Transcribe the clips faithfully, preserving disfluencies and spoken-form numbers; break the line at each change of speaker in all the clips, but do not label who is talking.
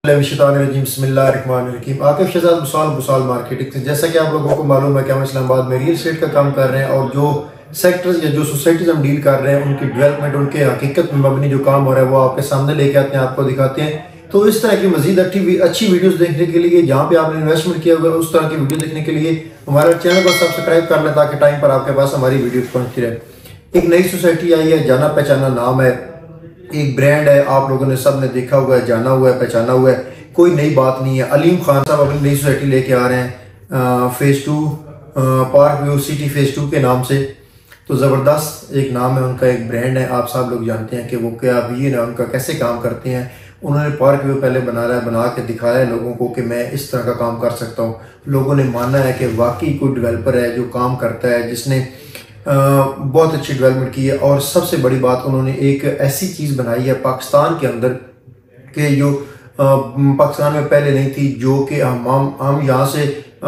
बिस्मिल्लाहिर्रहमानिर्रहीम। आकिब शहजाद बुसाल बुसाल मार्केटिंग से, जैसा कि आप लोगों को मालूम है कि हम इस्लामाबाद में रियल एस्टेट का काम कर रहे हैं और जो सेक्टर्स या जो सोसाइटीज़ हम डील कर रहे हैं उनकी डेवलपमेंट, उनके हकीकत में मबनी जो काम हो रहा है वो आपके सामने लेके आते हैं, आपको दिखाते हैं। तो इस तरह की मजीद अच्छी अच्छी वीडियोस देखने के लिए, जहाँ पे आपने इन्वेस्टमेंट किया हुआ है उस तरह की वीडियो देखने के लिए हमारे चैनल को सब्सक्राइब कर लें ताकि टाइम पर आपके पास हमारी वीडियो पहुँचती रहे। एक नई सोसाइटी आई है, जाना पहचाना नाम है, एक ब्रांड है, आप लोगों ने सब ने देखा हुआ है, जाना हुआ है, पहचाना हुआ है, कोई नई बात नहीं है। अलीम खान साहब अपनी नई सोसाइटी लेके आ रहे हैं phase two, Park View City phase two के नाम से। तो ज़बरदस्त एक नाम है उनका, एक ब्रांड है। आप सब लोग जानते हैं कि वो क्या विजन है उनका, कैसे काम करते हैं। उन्होंने पार्क व्यू पहले बना रहा है, बना के दिखाया है लोगों को कि मैं इस तरह का काम कर सकता हूँ। लोगों ने माना है कि वाकई कोई डेवलपर है जो काम करता है, जिसने आ, बहुत अच्छी डेवलपमेंट की है। और सबसे बड़ी बात, उन्होंने एक ऐसी चीज़ बनाई है पाकिस्तान के अंदर कि जो पाकिस्तान में पहले नहीं थी, जो कि हम हम हम यहाँ से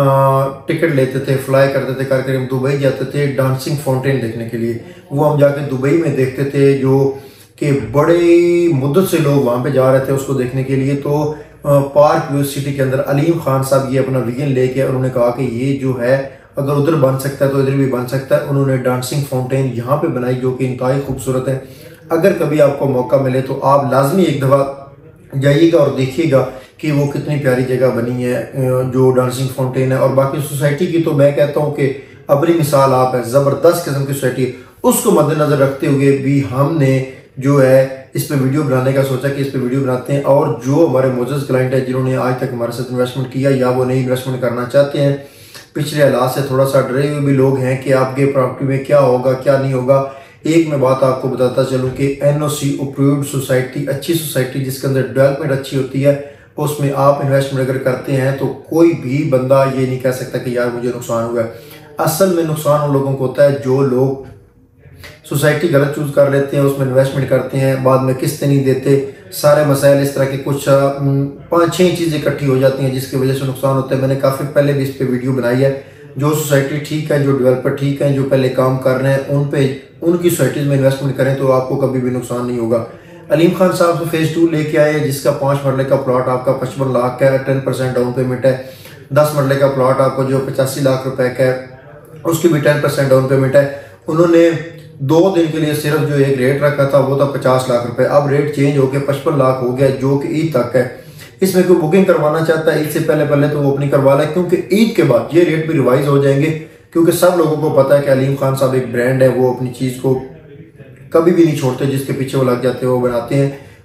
टिकट लेते थे, फ्लाई करते थे, करके हम दुबई जाते थे डांसिंग फाउंटेन देखने के लिए। वो हम जाके दुबई में देखते थे, जो कि बड़े मुद्दत से लोग वहाँ पे जा रहे थे उसको देखने के लिए। तो पार्क व्यू सिटी के अंदर अलीम खान साहब ये अपना विजन लेके उन्होंने कहा कि ये जो है अगर उधर बन सकता है तो इधर भी बन सकता है। उन्होंने डांसिंग फाउंटेन यहाँ पे बनाई जो कि इंतहाई खूबसूरत है। अगर कभी आपको मौका मिले तो आप लाजमी एक दफ़ा जाइएगा और देखिएगा कि वो कितनी प्यारी जगह बनी है जो डांसिंग फाउंटेन है। और बाकी सोसाइटी की तो मैं कहता हूँ कि अपनी मिसाल आप है, ज़बरदस्त किस्म की सोसाइटी। उसको मद्देनज़र रखते हुए भी हमने जो है इस पे वीडियो बनाने का सोचा कि इस पे वीडियो बनाते हैं। और जो हमारे मोजज़ क्लाइंट है जिन्होंने आज तक हमारे साथ इन्वेस्टमेंट किया या वो नई इन्वेस्टमेंट करना चाहते हैं, पिछले हालात से थोड़ा सा डरे हुए भी लोग हैं कि आपके प्रॉपर्टी में क्या होगा क्या नहीं होगा, एक मैं बात आपको बताता चलूँ कि एनओसी अप्रूव्ड सोसाइटी, अच्छी सोसाइटी जिसके अंदर डेवलपमेंट अच्छी होती है, उसमें आप इन्वेस्टमेंट अगर करते हैं तो कोई भी बंदा ये नहीं कह सकता कि यार मुझे नुकसान हुआ है। असल में नुकसान उन लोगों को होता है जो लोग सोसाइटी गलत चूज़ कर लेते हैं, उसमें इन्वेस्टमेंट करते हैं, बाद में किस्तें नहीं देते, सारे मसाइल इस तरह के कुछ पाँच छः चीज़ें इकट्ठी हो जाती हैं जिसकी वजह से नुकसान होता है। मैंने काफ़ी पहले भी इस पर वीडियो बनाई है। जो सोसाइटी ठीक है, जो डेवलपर ठीक है, जो पहले काम कर रहे हैं, उन पे उनकी सोसाइटीज़ में इन्वेस्टमेंट करें तो आपको कभी भी नुकसान नहीं होगा। अलीम खान साहब से फेज़ टू लेके आए जिसका पाँच मरले का प्लॉट आपका पचपन लाख का है, टेन परसेंट डाउन पेमेंट है। दस मरले का प्लॉट आपको जो पचासी लाख रुपए का है उसकी भी टेन परसेंट डाउन पेमेंट है। उन्होंने दो दिन के लिए सिर्फ जो एक रेट रखा था वो था पचास लाख रुपए, अब रेट चेंज होकर पचपन लाख हो गया जो कि ईद तक है। इसमें कोई बुकिंग करवाना चाहता है ईद से पहले पहले तो वो अपनी करवा ले, क्योंकि ईद के बाद ये रेट भी रिवाइज हो जाएंगे। क्योंकि सब लोगों को पता है कि अलीम खान साहब एक ब्रांड है, वो अपनी चीज़ को कभी भी नहीं छोड़ते, जिसके पीछे वो लग जाते हैं वो बनाते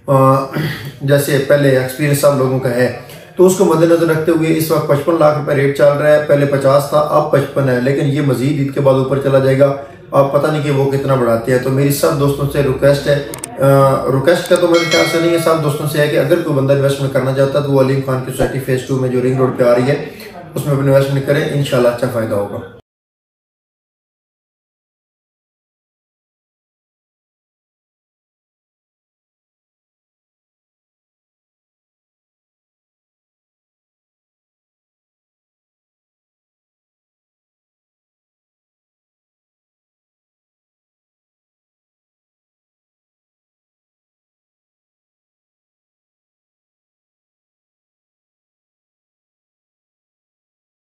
हैं। जैसे पहले एक्सपीरियंस सब लोगों का है, तो उसको मद्देनजर रखते हुए इस वक्त पचपन लाख रुपए रेट चल रहा है, पहले पचास था अब पचपन है, लेकिन ये मजीद ईद के बाद ऊपर चला जाएगा। आप पता नहीं कि वो कितना बढ़ाते हैं। तो मेरी सब दोस्तों से रिक्वेस्ट है, रिक्वेस्ट का तो मेरे ख्याल से नहीं है, सब दोस्तों से है कि अगर कोई बंदा इन्वेस्टमेंट करना चाहता है तो वो अलीम खान की सोसाइटी फेज़ टू में जो रिंग रोड पे आ रही है उसमें अपनी इन्वेस्टमेंट करें, इंशाल्लाह अच्छा फ़ायदा होगा।